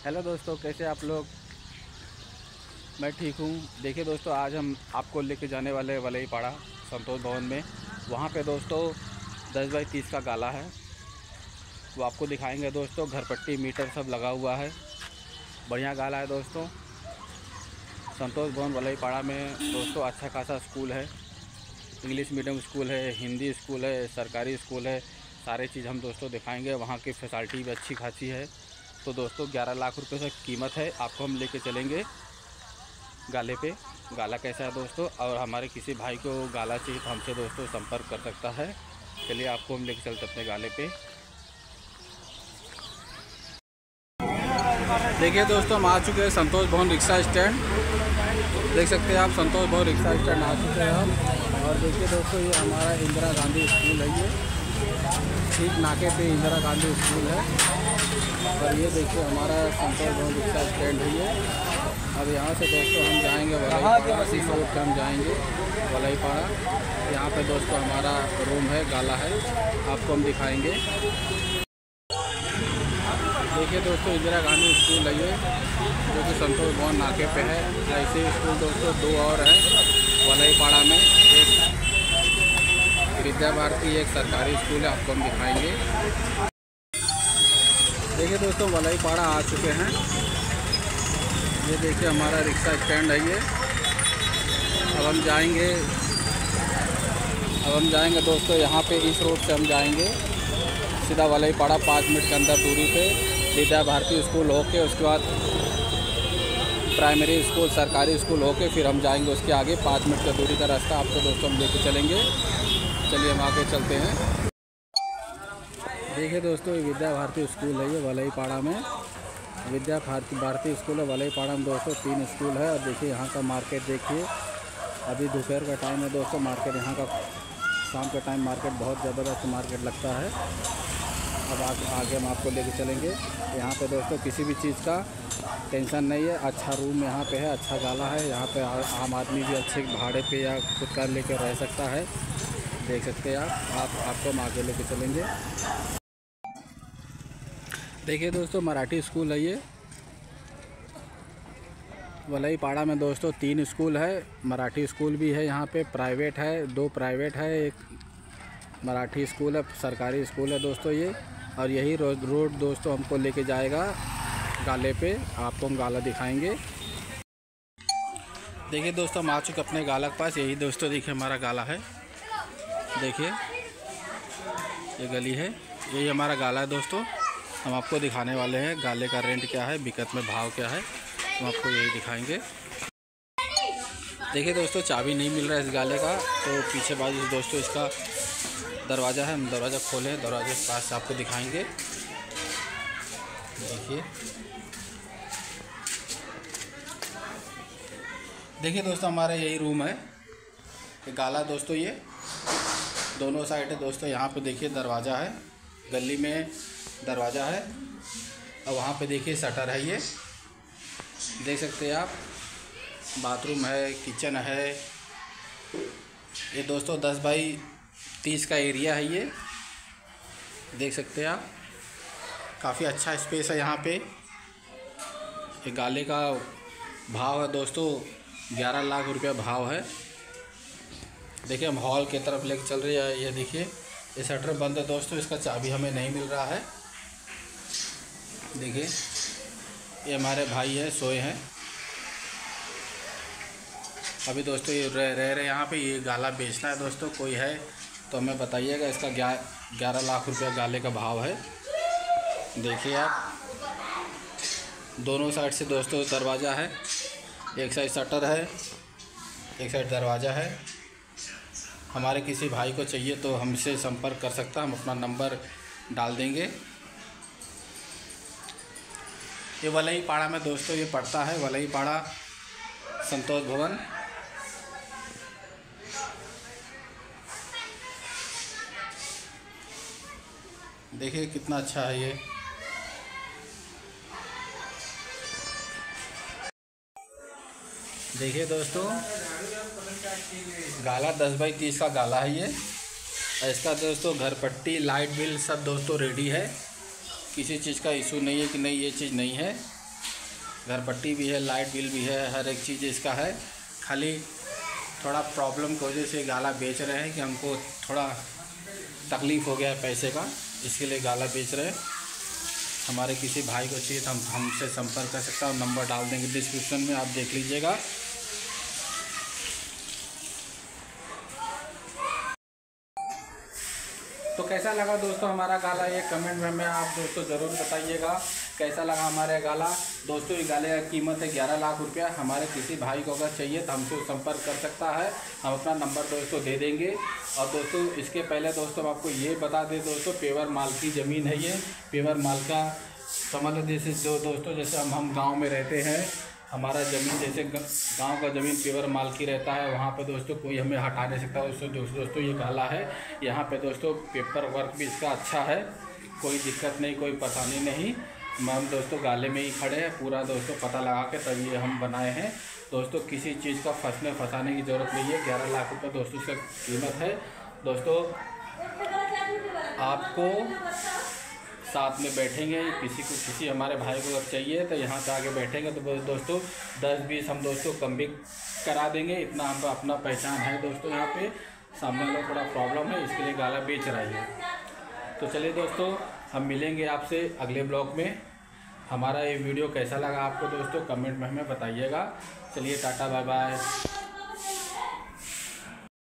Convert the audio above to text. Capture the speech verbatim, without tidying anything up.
Hello दोस्तों, कैसे आप लोग। मैं ठीक हूँ। देखिए दोस्तों, आज हम आपको लेके जाने वाले वलई पाड़ा संतोष भवन में। वहाँ पे दोस्तों दस बाई तीस का गाला है, वो आपको दिखाएंगे दोस्तों। घर पट्टी मीटर सब लगा हुआ है, बढ़िया गाला है दोस्तों। संतोष भवन वलई पाड़ा में दोस्तों अच्छा खासा स्कूल है, इंग्लिश मीडियम स्कूल है, हिंदी स्कूल है, सरकारी स्कूल है। सारे चीज़ हम दोस्तों दिखाएंगे। वहाँ की फैसिलिटी भी अच्छी खासी है। तो दोस्तों ग्यारह लाख रुपए से कीमत है। आपको हम लेके चलेंगे गाले पे। गाला कैसा है दोस्तों, और हमारे किसी भाई को गाला चाहिए तो हमसे दोस्तों संपर्क कर सकता है। चलिए आपको हम लेके चलते अपने गाले पे। देखिए दोस्तों, हम आ चुके हैं संतोष भवन रिक्शा स्टैंड। देख सकते हैं आप, संतोष भवन रिक्शा स्टैंड आ चुके हैं हम। और देखिए दोस्तों, ये हमारा इंदिरा गांधी स्कूल है। ये ठीक नाके पे इंदिरा गांधी स्कूल है। और ये देखिए हमारा संतोष भवन रिक्शा स्टैंड है ये। अब यहाँ से दोस्तों हम जाएंगे वलई पाड़ा। इसी रोड पर हम जाएंगे वलई पाड़ा। यहाँ पे दोस्तों हमारा रूम है, गाला है, आपको हम दिखाएंगे। देखिए दोस्तों, इंदिरा गांधी स्कूल है ये, जो कि संतोष भवन नाके पे है। ऐसे स्कूल दोस्तों दो और हैं वलई पाड़ा में। एक विद्या भारती, एक सरकारी स्कूल है, आपको हम दिखाएंगे। देखिए दोस्तों, वलई पाड़ा आ चुके हैं। ये देखिए हमारा रिक्शा स्टैंड है ये। अब हम जाएंगे अब हम जाएंगे दोस्तों, यहाँ पे इस रोड से हम जाएंगे सीधा वलई पाड़ा। पाँच मिनट के अंदर दूरी पे विद्या भारती स्कूल होके, उसके बाद प्राइमरी स्कूल, सरकारी स्कूल होके फिर हम जाएंगे उसके आगे। पाँच मिनट की दूरी का रास्ता आपको दोस्तों हम लेके चलेंगे। चलिए हम आगे चलते हैं। देखिए दोस्तों, ये विद्या भारती स्कूल है ये वलई पाड़ा में। विद्या भारती भारती स्कूल है वलई पाड़ा में दोस्तों। तीन स्कूल है। और देखिए यहाँ का मार्केट देखिए, अभी दोपहर का टाइम है दोस्तों। मार्केट यहाँ का शाम का टाइम मार्केट बहुत ज़बरदस्त मार्केट लगता है। अब आगे आगे हम आपको लेके चलेंगे। यहाँ पे दोस्तों किसी भी चीज़ का टेंशन नहीं है। अच्छा रूम यहाँ पे है, अच्छा गाला है। यहाँ पे आम आदमी भी अच्छे भाड़े पे या खुद का लेकर रह सकता है। देख सकते हैं आप आप आपको हम आगे लेके चलेंगे। देखिए दोस्तों, मराठी स्कूल है ये वलई पाड़ा में दोस्तों। तीन स्कूल है, मराठी स्कूल भी है यहाँ पे, प्राइवेट है, दो प्राइवेट है, एक मराठी स्कूल है, सरकारी स्कूल है दोस्तों ये। और यही रोड रोड दोस्तों हमको लेके जाएगा गाले पे। आपको हम गाला दिखाएंगे। देखिए दोस्तों, हम आ चुके अपने गाला के पास। यही दोस्तों देखिए हमारा गाला है। देखिए ये गली है, यही हमारा गाला है दोस्तों। हम आपको दिखाने वाले हैं गाले का रेंट क्या है, बिकत में भाव क्या है, हम आपको यही दिखाएंगे। देखिए दोस्तों, चाबी नहीं मिल रहा है इस गाले का, तो पीछे बाजू दोस्तों इसका दरवाज़ा है। हम दरवाज़ा खोलें, दरवाजे के पास आपको दिखाएंगे। देखिए देखिए दोस्तों, हमारा यही रूम है। ये गाला दोस्तों, ये दोनों साइड है दोस्तों। यहाँ पे देखिए दरवाज़ा है, गली में दरवाज़ा है। और वहाँ पे देखिए शटर है ये, देख सकते हैं आप। बाथरूम है, किचन है। ये दोस्तों दस बाई तीस का एरिया है ये, देख सकते हैं आप। काफ़ी अच्छा स्पेस है यहाँ पे। ये गाले का भाव है दोस्तों ग्यारह लाख रुपया भाव है। देखिए हम हॉल की तरफ लेके चल रहे हैं। ये देखिए ये शटर बंद है दोस्तों, इसका चाबी हमें नहीं मिल रहा है। देखिए ये हमारे भाई है, सोए हैं अभी दोस्तों। ये रह रह रहे यहाँ पे। ये गाला बेचना है दोस्तों, कोई है तो हमें बताइएगा। इसका ग्यारह लाख रुपया गाले का भाव है। देखिए आप, दोनों साइड से दोस्तों दरवाज़ा है। एक साइड शटर है, एक साइड दरवाज़ा है। हमारे किसी भाई को चाहिए तो हमसे संपर्क कर सकता, हम अपना नंबर डाल देंगे। ये वलई पाड़ा में दोस्तों ये पड़ता है, वलई पाड़ा संतोष भवन। देखिए कितना अच्छा है ये। देखिए दोस्तों, गाला दस बाई तीस का गाला है ये। इसका दोस्तों घर पट्टी, लाइट बिल सब दोस्तों रेडी है। किसी चीज़ का इशू नहीं है कि नहीं ये चीज़ नहीं है। घर पट्टी भी है, लाइट बिल भी है, हर एक चीज़ इसका है। खाली थोड़ा प्रॉब्लम की वजह से गाला बेच रहे हैं कि हमको थोड़ा तकलीफ़ हो गया है पैसे का, इसके लिए गाला बेच रहे हैं। हमारे किसी भाई को चाहिए तो हम हमसे संपर्क कर सकता हूँ, नंबर डाल देंगे डिस्क्रिप्शन में, आप देख लीजिएगा। तो कैसा लगा दोस्तों हमारा गाला, ये कमेंट में हमें आप दोस्तों ज़रूर बताइएगा कैसा लगा हमारे गाला। दोस्तों ये गाले की कीमत है ग्यारह लाख रुपया। हमारे किसी भाई को अगर चाहिए तो हमसे संपर्क कर सकता है, हम अपना नंबर दोस्तों दे देंगे। और दोस्तों इसके पहले दोस्तों आपको ये बता दें दोस्तों, पेवर माल की ज़मीन है ये। पेवर माल का समझ लो जैसे जो दोस्तों जैसे हम हम गाँव में रहते हैं, हमारा ज़मीन जैसे गांव का ज़मीन पेवर माल की रहता है, वहाँ पे दोस्तों कोई हमें हटा नहीं सकता। दोस्तों दोस्तों दोस्तों ये गाला है, यहाँ पे दोस्तों पेपर वर्क भी इसका अच्छा है, कोई दिक्कत नहीं, कोई परेशानी नहीं। हम दोस्तों गाले में ही खड़े हैं, पूरा दोस्तों पता लगा के तभी ये हम बनाए हैं। दोस्तों किसी चीज़ का फंसने फंसाने की ज़रूरत नहीं है। ग्यारह लाख रुपये दोस्तों इसका कीमत है। दोस्तों आपको साथ में बैठेंगे, किसी को किसी हमारे भाई को अगर चाहिए तो यहाँ से आगे बैठेंगे तो दोस्तों दस बीस हम दोस्तों कम भी करा देंगे। इतना हम अपना पहचान है दोस्तों। यहाँ पे सामने वाला थोड़ा प्रॉब्लम है, इसके लिए गाला बेच रहा है। तो चलिए दोस्तों हम मिलेंगे आपसे अगले ब्लॉग में। हमारा ये वीडियो कैसा लगा आपको दोस्तों कमेंट में हमें बताइएगा। चलिए टाटा बाय बाय।